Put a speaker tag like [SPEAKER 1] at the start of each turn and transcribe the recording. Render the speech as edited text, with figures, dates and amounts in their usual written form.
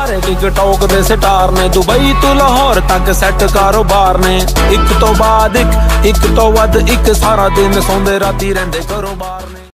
[SPEAKER 1] ਸਾਰੇ टिकटॉक ਦੇ ਸਟਾਰ ਨੇ। ਦੁਬਈ ਤੋਂ ਲਾਹੌਰ ਤੱਕ ਸੈੱਟ ਕਾਰੋਬਾਰ ਨੇ। ਇੱਕ ਤੋਂ ਬਾਅਦ ਇੱਕ ਤੋਂ ਵੱਧ ਇੱਕ, ਸਾਰਾ ਦਿਨ ਸੌਂਦੇ ਰਾਤੀ ਰਹਿੰਦੇ ਘਰੋਂ ਬਾਹਰ।